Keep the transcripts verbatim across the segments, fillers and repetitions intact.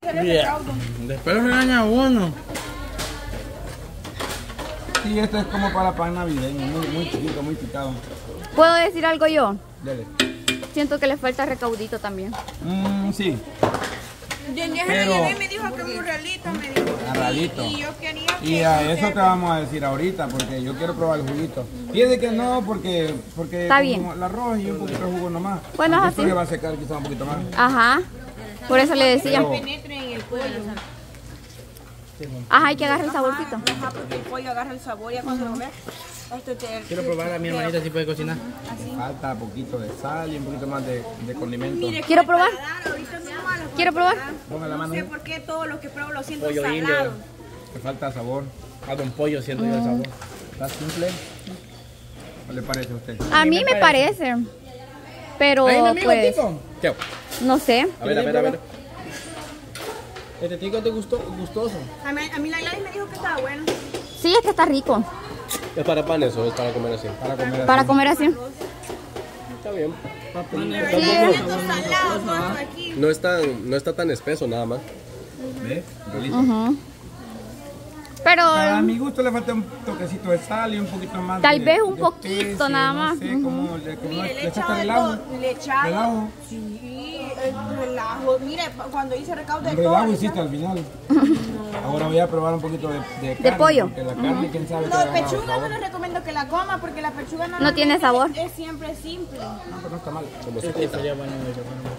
Yeah. Después lo regaña a uno. Sí, esto es como para pan navideño, muy, muy chiquito, muy picado. ¿Puedo decir algo yo? Dale. Siento que le falta recaudito también. Mm, sí. Pero me dijo que muy realito, me dijo. A realito. Y yo quería que Y a eso te vamos a decir ahorita, porque yo quiero probar el juguito. Pide que no, porque, porque Está bien. el arroz y un poquito de jugo nomás. Bueno, Porque así. esto le va a secar quizás un poquito más. Ajá. Por eso le decía. Pero- penetre en el pollo. Ajá, hay que agarrar el saborcito. Ajá, porque el pollo agarra el sabor y cuando lo comes. Esto te, Quiero probar a mi hermanita si puede cocinar. Falta un poquito de sal y un poquito más de, de condimento. ¿Quiero probar? ahorita mismo a los ¿Quiero probar? Ponga la No mano. sé por qué todo lo que pruebo lo siento Pollo salado. indio. Le falta sabor. A don pollo siento yo el sabor. ¿Está simple? ¿Qué le parece a usted? A mí me parece. Pero Ahí, mi amigo, pues, Tico. ¿Qué? no sé. A ver, a ver, a ver. Este tico te gustó, gustoso. A mí, a mí la Gladys me dijo que estaba bueno. Sí, es que está rico. ¿Es para pan eso? ¿Es para comer así? Para comer así. Para comer así. Está bien. Pero yo siento salado todo aquí. No, es tan, no está tan espeso nada más. ¿Ves? Delito. Ujú. Pero A mi gusto le falta un toquecito de sal y un poquito más Tal de, vez un de poquito, especie, nada no más. sé, Ujú. como le, como Mire, le le he echaste echado de relajo. todo. Le he echado. Relajo. Sí, el relajo. Mire, cuando hice recaudo de Un todo. relajo le hiciste al final. Ahora voy a probar un poquito de, de, carne, pollo. Porque la carne, quién sabe qué No, le agarra pechuga no sabor. les recomiendo que la coma porque la pechuga no, No tiene sabor. Es siempre simple. No, pero no está mal. Como Sí, sopita. sería bueno eso.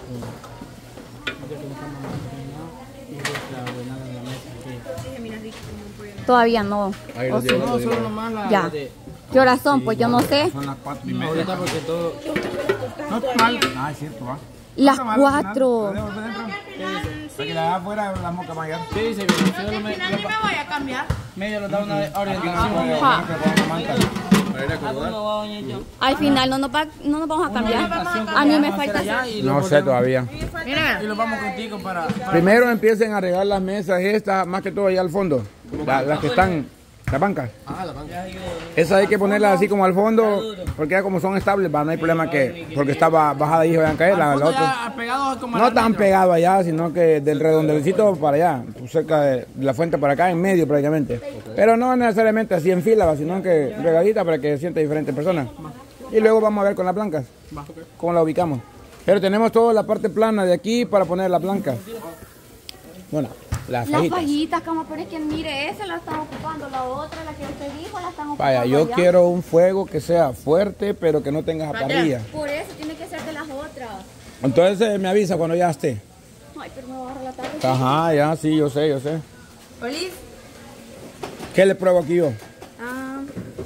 todavía no. Ahí ¿O los sí? llevamos, No, los solo llevamos. nomás la Ya. de... ¿Qué horas son? Pues yo no sé. Son las cuatro y media. Ahorita porque todo... No está mal. Ah, es cierto, va. Las No está mal al final. cuatro. ¿La dejo por dentro? Para que la haga afuera la moca mayor. Sí, dice que solo me, Al final ni me voy a cambiar. medio le da una Ah, orientación. pues, Ajá. que ponga la manta. Para ir a acomodar. Al final no nos, va- no nos vamos a cambiar. A mí me falta hacer. Y No sé todavía. Mira, y lo vamos contigo para... para Primero empiecen a regar las mesas estas, más que todo allá al fondo. La- las que están, las bancas. Ah, la banca. Esas hay que ponerlas así como al fondo, porque ya como son estables, va, no hay problema que, porque estaba bajada y van a caer. La, la otra. Ya pegados como No al tan metro. pegado allá, sino que del redondelcito para allá, cerca de la fuente para acá, en medio prácticamente. Pero no necesariamente así en fila, va, sino que regadita para que sienta diferentes personas. Y luego vamos a ver con las blancas, cómo la ubicamos. Pero tenemos toda la parte plana de aquí para poner las blancas. Bueno, las Las fajitas. fajitas, como pero es que mire, esa la están ocupando, la otra, la que usted dijo, la están ocupando. Vaya, yo allá. quiero un fuego que sea fuerte, pero que no tenga parrilla. Por eso tiene que ser de las otras. Entonces eh, me avisa cuando ya esté. Ay, pero me va a agarrar la tarde. Ajá, ya, sí, yo sé, yo sé. Olis. ¿Qué le pruebo aquí yo? Ah,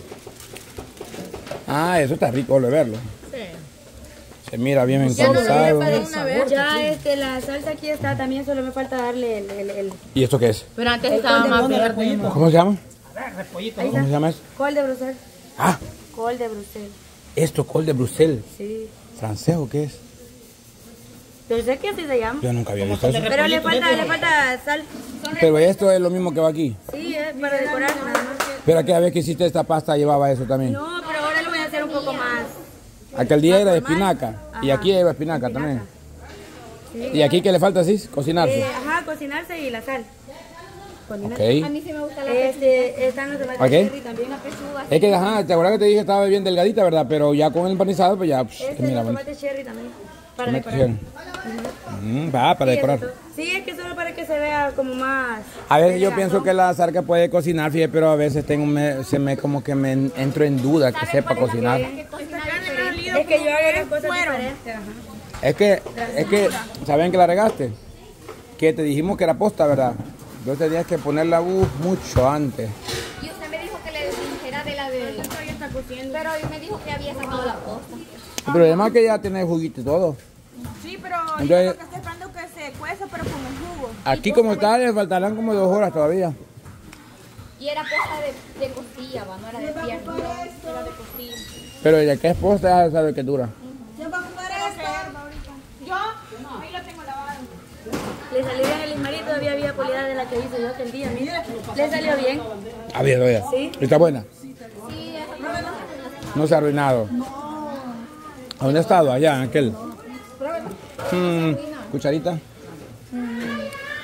Ah, eso está rico de verlo. sí. Se mira bien Ya no ensalzado. para una vez. Ya este, la salsa aquí está también, solo me falta darle el... el, el ¿Y esto qué es? Pero antes estaba más verde. ¿Cómo se llama? ¿Cómo se llama eso? Col de Bruselas. Ah, Col de Bruselas. esto, col de Bruselas. Sí. ¿Francés o qué es? Yo sé que así se llama. Yo nunca había visto eso. Pero le falta, le falta sal. Pero esto es lo mismo que va aquí. Sí, es para decorar nada más. Pero aquella vez que hiciste esta pasta llevaba eso también. No, pero ahora lo voy a hacer un poco más. Aquel día era de espinaca. Y aquí lleva espinaca también. ¿Y aquí qué le falta así? Cocinarse. Eh, ajá, cocinarse y la sal. A Ok. mí sí me gusta la Este, están los tomates ¿Ok? cherry también. la pechuga. Es que, ajá, te acuerdas que te dije que estaba bien delgadita, ¿verdad? Pero ya con el empanizado, pues ya, pues, Este, mira, los bonito. tomates cherry también. Para Tomate decorar. cherry. Mm, va, para Sí, decorar. eso. Sí, es que solo para que se vea como más. A veces yo elegante. pienso que la zarca puede cocinar, fíjate, pero a veces tengo me- se me como que me en- entro en duda que sepa cocinar. Es que yo hago las cosas diferentes. Ajá. Es que, es que, ¿saben que la regaste? Que te dijimos que era posta, ¿verdad? Entonces tenías que ponerla uh, mucho antes. Y usted me dijo que le dijera de la de... Pero hoy me dijo que había sacado la posta. El problema es que ya tiene juguito y todo. Sí, pero Entonces- yo lo que estoy esperando es que se cueza, pero con el jugo. Aquí como tal le faltarán como dos horas todavía. Y era posta de, de costilla, va, no era de pierna. Era de costilla. Pero ya que es posta ya sabe que dura. ¿Quién va a comer esto? ¿Yo? Ahí lo tengo lavado. Le salió bien el ismarí, todavía había polidad de la que hice yo aquel día, mira. Le salió bien. A ver, oye. Sí. ¿Está buena? Sí, esa No se ha arruinado. ¿A dónde ha estado? Allá, en aquel. Mm, cucharita.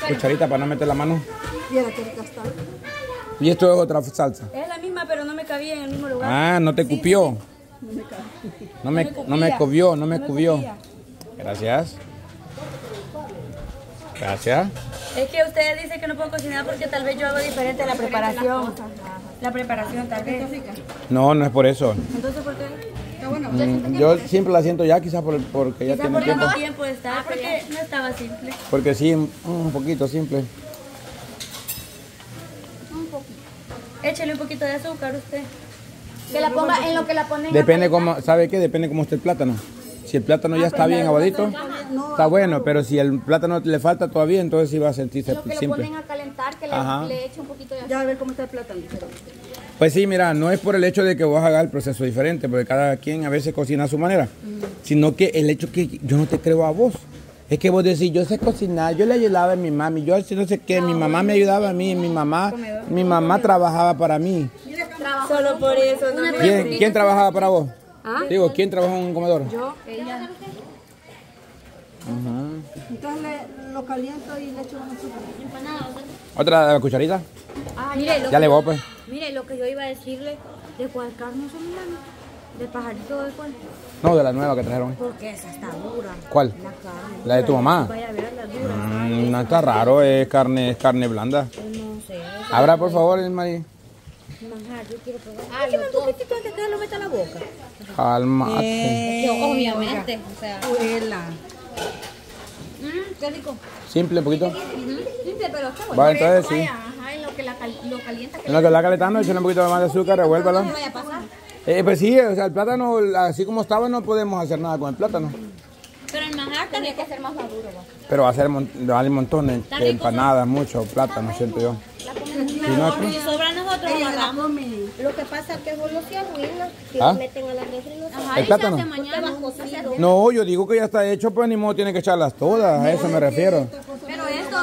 cucharita para no meter la mano. Mira qué rica está. Y esto es otra salsa. Es la misma, pero no me cabía en el mismo lugar. Ah, no te cupió. No me, no me cubió, no me No me cubió. cubía. Gracias. Gracias. Es que ustedes dicen que no puedo cocinar porque tal vez yo hago diferente la preparación. La preparación, tal vez. No, no es por eso. Entonces, ¿por qué? Mm, yo siempre la siento ya, quizás por, porque ya Quizás tiene por tiempo. tanto tiempo de estar, porque no estaba simple. Porque sí, un poquito simple. Échale un poquito de azúcar usted. Que la ponga en lo que la ponen. Depende cómo, ¿sabe qué? Depende cómo esté el plátano. Si el plátano ya está bien aguadito, está bueno, pero si el plátano le falta todavía, entonces sí va a sentirse Lo que lo simple. ponen a calentar, que Ajá. le, le eche un poquito de azúcar. Ya a ver cómo está el plátano. Pues sí, mira, no es por el hecho de que vos hagas el proceso diferente, porque cada quien a veces cocina a su manera, sino que el hecho que yo no te creo a vos. Es que vos decís, yo sé cocinar, yo le ayudaba a mi mami, yo no sé qué, mi mamá me ayudaba a mí, mi mamá, mi mamá trabajaba para mí. Solo por eso. No me... ¿Quién, ¿quién trabajaba para vos? ¿Ah? Digo, ¿quién trabajó en un comedor? Yo, ella. Entonces le, lo caliento y le echo un azúcar. ¿Otra cucharita? Ah, mire, lo Ya que, le voy, pues. mire, lo que yo iba a decirle, ¿de cuál carne son hermano? ¿De pajarito o de cuál? No, de la nueva que trajeron. Porque esa está dura. ¿Cuál? La carne. ¿La de tu mamá? Vaya a ver la dura. Mm, no está raro, es carne, es carne blanda. No sé. Abra, por favor, el Mari. Manjar, yo quiero probar. Ah, échame un poquitito antes que lo meta en la boca. Calmate. Que obviamente, o sea. Huela. Mm, qué rico. Simple, un poquito. Simple, pero está bueno. Va, entonces sí. Vaya, ajá, en lo que la cal- lo calienta. Que En lo que la calentando, échale un poquito más de azúcar, revuélvalo. no vaya a pasar. Eh, pues sí, o sea, el plátano, así como estaba, no podemos hacer nada con el plátano. Pero el manjar tiene que ser más maduro. ¿va? Pero va a ser mon- vale un montón de, de empanadas, mucho plátano, siento yo. Si no, pues, Si sobra nosotros, lo agarramos. Lo que pasa es que vos no se arruina, si ¿Ah? lo meten a la refri no se Ajá, ¿El y plátano? se hace mañana. cocido. no, yo digo que ya está hecho, pues ni modo tiene que echarlas todas, a eso me refiero. Pero esto,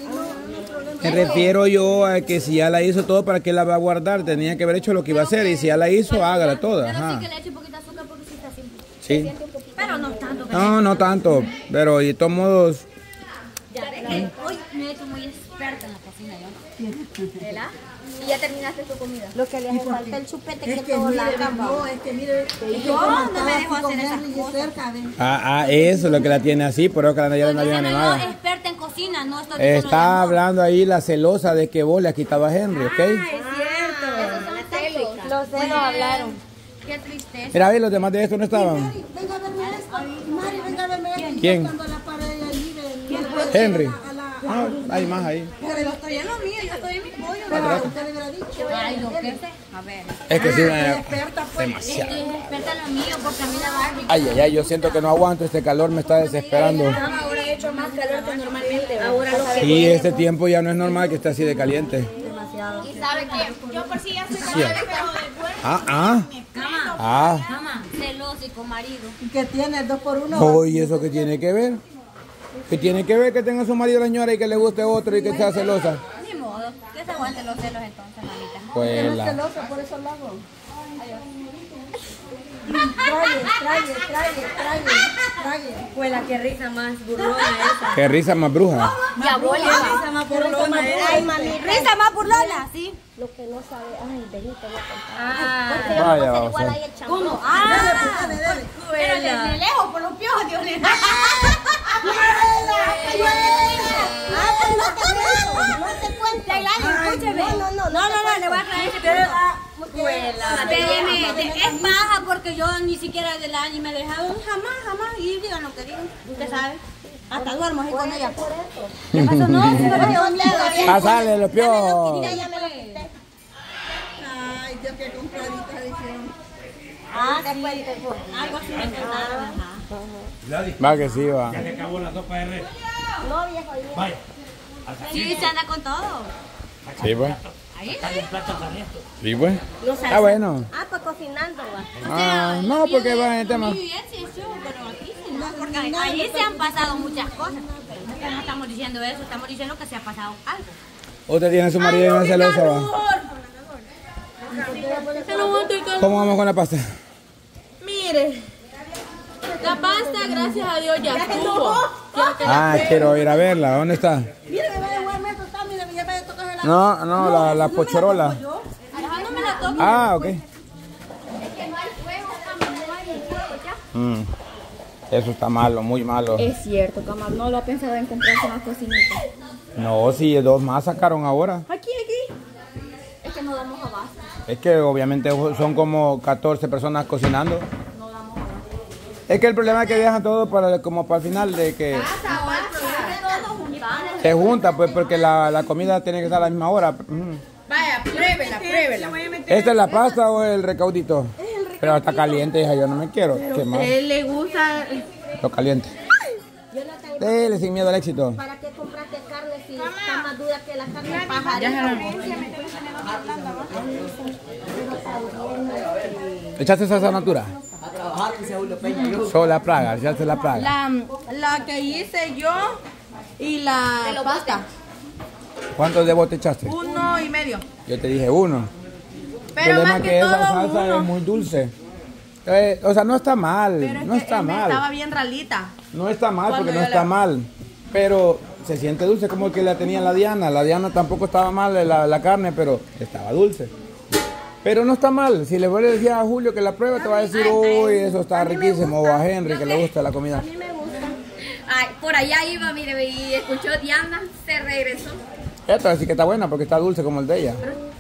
Me refiero yo a que si ya la hizo todo, ¿para qué la va a guardar? Tenía que haber hecho lo que iba a hacer y si ya la hizo, hágala toda. pero sí Ajá. que le eche un poquito de azúcar porque sí está simple. Sí. Pero no tanto. No, no tanto, pero y de todos modos, Ya, es que hoy me he hecho muy experta en la cocina yo. ¿Verdad? Y ya terminaste tu comida. Lo que le hace falta el chupete Es que que todo mire, la no, es que mire, es que Yo como no estaba me así dejo con hacer esas Henry y cerca, ven. ah, ah, eso es lo que la tiene así, por eso que la ya no viene Yo animada. experta en cocina, no estoy diciendo Está de amor. hablando ahí la celosa de que vos le has quitado a Henry, ¿ok? Es cierto. Esos son celos. Los celos hablaron. Qué tristeza. Mira, a ver, los demás de esto no estaban. Mari, venga a verme esto. Mari, venga a verme esto. ¿Quién? Cuando la pared allí del... Henry. A la- Ah, hay más ahí. Pero yo estoy en lo mío, yo estoy en mi pollo. Pero usted le hubiera dicho. Ay, lo que sé. A ver. Es que sí, me- Experta, pues. demasiado. Estoy experta en lo mío porque a mí la Barbie. Ay, ay, ay, yo siento que no aguanto, este calor me está desesperando. Ahora he hecho más calor que normalmente. Ahora lo que Sí, este tiempo ya no es normal que esté así de caliente. Y sabe que yo por si ya soy Sí. caliente, pero después. Ah, ah, Mamá, ah. mamá, celoso y con marido. Que tiene el dos por uno. Oh, ¿y eso qué tiene que ver? ¿Qué tiene que ver que tenga su marido la señora y que le guste otro y que sea celosa? Ni modo, que se aguanten los celos entonces, mamita. Pues la... Celosa, por eso lo hago. Trague, trague, trague, trague, trague. fue la que risa más burlona esa. Qué risa más bruja. Diabólica. Risa más burlona esa. Ay, mami, Risa más burlona, sí. lo que no sabe, ay, vení, te voy a contar. Ah, Porque yo no Vaya, puedo ser o igual sea. ahí el champú. ¿Cómo? Ah, Dale, dale. pero de, de lejos por los piojos, Dios mío. Ah, pues no te cuento, no te cuento. Escúcheme. No, no, no, No, no, no, le voy a aclarar ese punto. Déjeme, de- es paja porque yo ni siquiera del año me he dejado jamás, jamás. Y digan lo que digan, usted sabe. Hasta duermo así con ella. ¿Qué pasó? No, se me quedó un dedo. Ah, sale los piojos. Mira, ya me lo quité. Ay, Dios, qué compradita dijeron. Ah, sí, algo así me contaron. Ajá. Va que sí, va. No, viejo, ahí Sí, se anda con todo. Sí, pues. Ahí sí. Sí, pues. Está bueno. Ah, pues cocinando, va. Ah, no, porque va en el tema. Muy bien, sí, sí, pero aquí sí, no, porque ahí se han pasado muchas cosas. No estamos diciendo eso, estamos diciendo que se ha pasado algo. Usted tiene a su marido y no es celosa, va. ¿Cómo vamos con la pasta? Mire, la pasta, gracias a Dios, ya estuvo. Ah, quiero ir a verla. ¿Dónde está? Mire, me va a ya me tocas el No, no, la, la pochorola. Ajá, no me la toques. Ah, ok. Es que no hay fuego, cama, no hay fuego ya. Mm. Eso está malo, muy malo. Es cierto, Cama, no lo ha pensado en comprarse una cocinita. No, sí, dos más sacaron ahora. Aquí, aquí. Es que no damos abasto. Es que obviamente son como catorce personas cocinando. No damos abasto. Es que el problema es que dejan todo para como para el final de que No, el problema es que todos nos juntamos. se junta, pues porque la, la comida tiene que estar a la misma hora. Mm. Vaya, pruébela, pruébela. ¿Esta es la pasta o el recaudito? Pero está caliente, hija, yo no me quiero quemar. A él le gusta. Lo caliente. Dele sin miedo al éxito. ¿Para qué compraste carne si está más dura que la carne de pajarito? ¿Echaste salsa natura? Sola praga, echaste la praga. La, la que hice yo y la pasta. ¿Cuántos de bote echaste? Uno y medio. Yo te dije uno. Pero El problema más es que, que esa todo salsa uno. es muy dulce. Eh, o sea, no está mal, Pero es no que está me mal. estaba bien ralita. No está mal Cuando porque no yo está la- mal. Pero se siente dulce como el que la tenía la Diana. La Diana tampoco estaba mal la, la carne, pero estaba dulce. Pero no está mal. Si le voy a decir a Julio que la pruebe, te va a decir, uy, eso está riquísimo. O a Henry que le gusta la comida. Ay, por allá iba, mire, y escuchó Diana, se regresó. Esta sí que está buena porque está dulce como el de ella.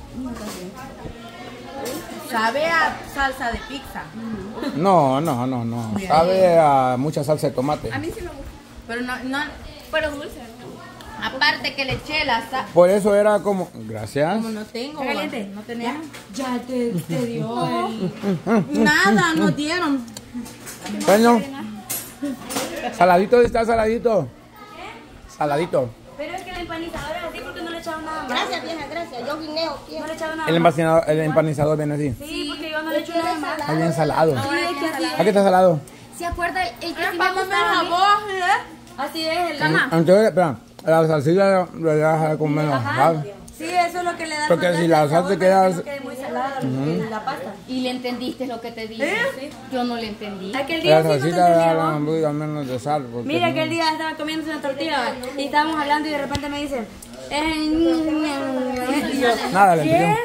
Sabe a salsa de pizza. No, no, no, no. Sabe a mucha salsa de tomate. A mí sí me gusta, Pero no, no. pero dulce. Aparte que le eché la sal. Por eso era como... Gracias. Como no tengo. Caliente. No tenía. Ya te, te dio el... Nada, nos dieron. Bueno. Saladito, ¿está saladito? Saladito. Pero es que el empanizador es así porque no le echaron nada más. Gracias, vieja, gracias. Yo guineo, quiero. No le echaron nada El más. empanizador, el empanizador viene así. Sí, porque yo no le echo nada más. Está bien salado. Sí, es que así ¿A qué está salado? ¿Se acuerda el que sí me Pásame gustaba a a mí? vos, ¿eh? Así es el Mm, Entonces, espera, la salsilla le das con menos sal. Sí, eso es lo que le da. Porque más si la sabor, salsa pero queda- que no quede muy salada el- la pasta. ¿Y le entendiste lo que te dije? ¿Sí? Yo no le entendí. Aquel día La sí no te salsita le da entendí, la ¿no? hamburguesa menos de sal. porque Mira, no- aquel día estaba comiendo una tortilla y estábamos hablando y de repente me dice... Eh, y yo, Nada, le ¿qué? entendió.